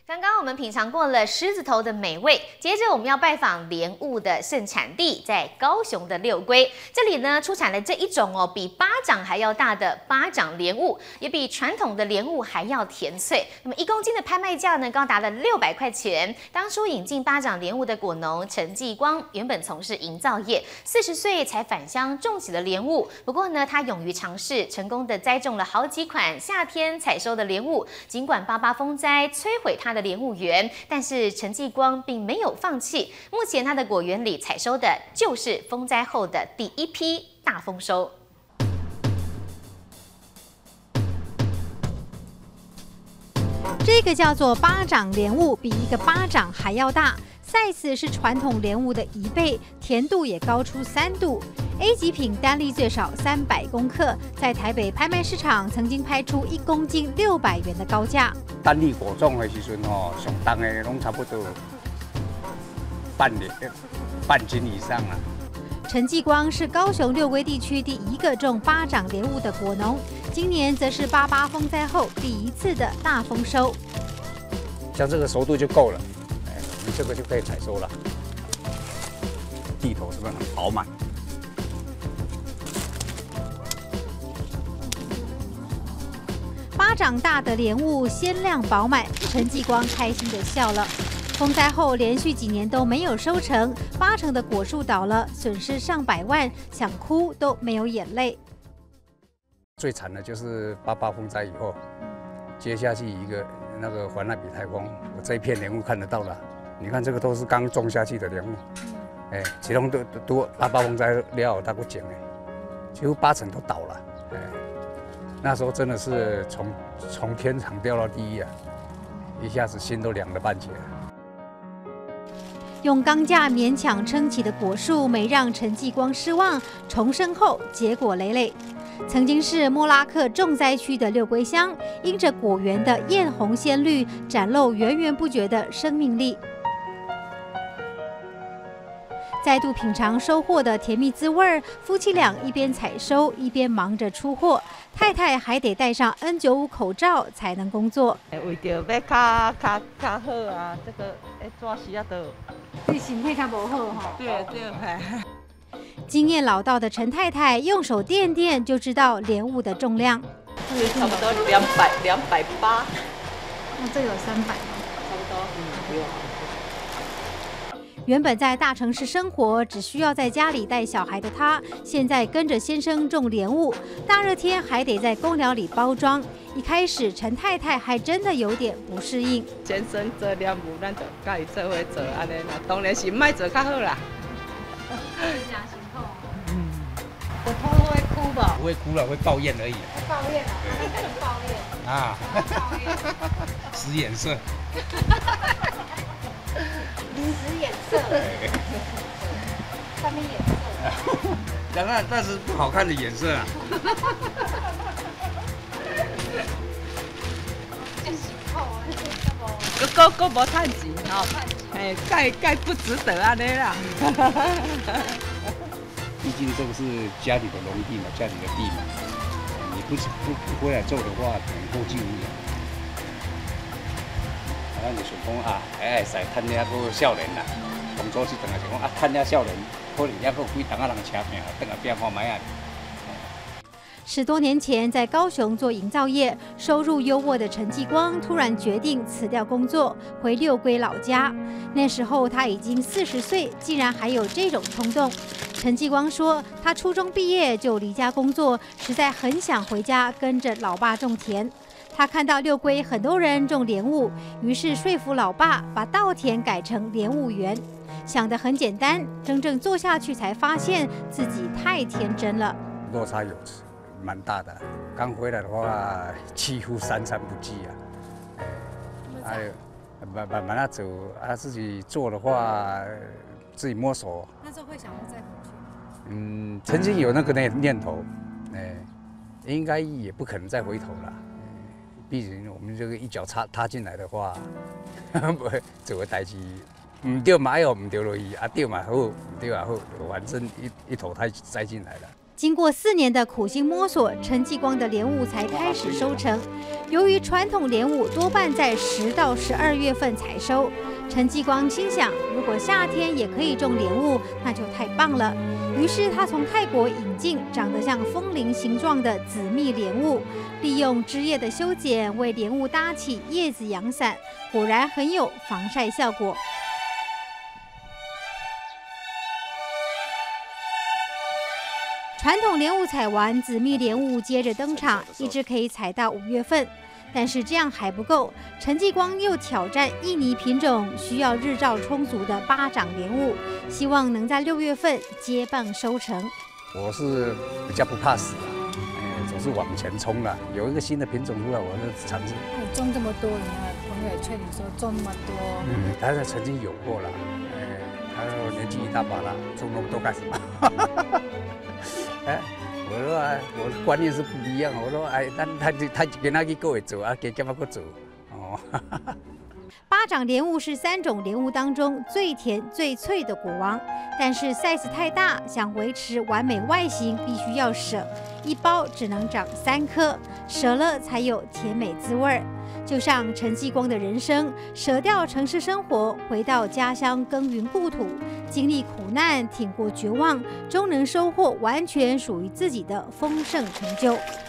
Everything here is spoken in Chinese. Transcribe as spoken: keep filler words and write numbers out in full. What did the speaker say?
刚刚我们品尝过了狮子头的美味，接着我们要拜访莲雾的盛产地，在高雄的六龟。这里呢出产了这一种哦，比巴掌还要大的巴掌莲雾，也比传统的莲雾还要甜脆。那么一公斤的拍卖价呢，高达了六百块钱。当初引进巴掌莲雾的果农陈继光，原本从事营造业，四十岁才返乡种起了莲雾。不过呢，他勇于尝试，成功的栽种了好几款夏天采收的莲雾。尽管八八风灾摧毁他的莲雾园，但是陈继光并没有放弃。目前他的果园里采收的就是风灾后的第一批大丰收。 这个叫做巴掌莲雾，比一个巴掌还要大。size 是传统莲雾的一倍，甜度也高出三度。A 级品单粒最少三百公克，在台北拍卖市场曾经拍出一公斤六百元的高价。 单粒果种的时阵吼，上重的拢差不多半年半斤以上啊。 陈继光是高雄六龟地区第一个种巴掌莲雾的果农，今年则是八八风灾后第一次的大丰收。 像这个熟度就够了，哎，我们这个就可以采收了。地头是不是很饱满？ 巴掌大的莲雾鲜亮饱满，陈继光开心地笑了。风灾后连续几年都没有收成，八成的果树倒了，损失上百万，想哭都没有眼泪。 最惨的就是八八风灾以后，接下去一个那个环奈比台风，我这一片莲雾看得到了。你看这个都是刚种下去的莲雾，哎，其中都都八八风灾了大过井哎，几乎八成都倒了，哎，那时候真的是从从天堂掉到地狱啊，一下子心都凉了半截。 用钢架勉强撑起的果树，没让陈继光失望。重生后，结果累累。曾经是莫拉克重灾区的六龟乡，因着果园的艳红鲜绿，展露源源不绝的生命力。再度品尝收获的甜蜜滋味，夫妻俩一边采收一边忙着出货，太太还得戴上 N 九五 口罩才能工作。 为着要较较较好啊，这个要抓时啊都。 对身体较无好吼。 对对，嘿。 经验老道的陈太太用手掂掂就知道莲雾的重量， 差不多两百两百八。 那这有三百吗？ 差不多，嗯，有。 原本在大城市生活，只需要在家里带小孩的她，现在跟着先生种莲雾，大热天还得在公寮里包装。一开始，陈太太还真的有点不适应。 先生做莲雾，咱就甲伊做伙做安尼啦，当然是莫做较好啦。 嗯，我头会哭吧？ 不会哭了，会抱怨而已。 会抱怨啊？那跟你抱怨啊？ 抱怨。 使眼色。 使眼色。上面眼色。 那那那是不好看的眼色啊。 个个个无趁钱吼，哎，盖盖不值得安尼啦。 毕竟这个是家里的农地嘛，家里的地嘛，你不不不回来做的话，等后继无人。啊，咱就想讲啊，哎，使趁了个少年啦，当初是等下就讲啊，趁了少年，可能还佫有几档啊人车拼，等下变看卖啊。 十多年前，在高雄做营造业，收入优渥的陈继光突然决定辞掉工作，回六龟老家。那时候他已经四十岁，竟然还有这种冲动。陈继光说，他初中毕业就离家工作，实在很想回家跟着老爸种田。他看到六龟很多人种莲雾，于是说服老爸把稻田改成莲雾园。想得很简单，真正做下去才发现自己太天真了。 落差有蛮大的，刚回来的话几乎三餐不继啊。哎，慢慢慢慢走啊，自己做的话自己摸索。 那时候会想要再回去？ 嗯，曾经有那个念念头，哎，应该也不可能再回头了。毕竟我们这个一脚踏踏进来的话，不做个代志，唔对嘛要唔对落去，啊对嘛好，唔对嘛好，反正一一头栽栽进来了。 经过四年的苦心摸索，陈继光的莲雾才开始收成。由于传统莲雾多半在十到十二月份采收，陈继光心想，如果夏天也可以种莲雾，那就太棒了。于是他从泰国引进长得像风铃形状的紫蜜莲雾，利用枝叶的修剪为莲雾搭起叶子阳伞，果然很有防晒效果。传统莲雾采完，紫蜜莲雾接着登场，一直可以采到五月份。但是这样还不够，陈继光又挑战印尼品种需要日照充足的巴掌莲雾，希望能在六月份接棒收成。 我是比较不怕死的，哎，总是往前冲了。有一个新的品种出来，我就尝试。 你种这么多，你的朋友也劝你说种那么多。 嗯，他是曾经有过了，哎，他说年纪一大把了，种那么多干什么？哎，我说啊，我的观念是不一样。我说哎，但他他给那个各位走啊，给干嘛个走？哦。 巴掌莲雾是三种莲雾当中最甜最脆的果王，但是 size 太大，想维持完美外形，必须要舍，一包只能长三颗，舍了才有甜美滋味。就像陈继光的人生，舍掉城市生活，回到家乡耕耘故土，经历苦难，挺过绝望，终能收获完全属于自己的丰盛成就。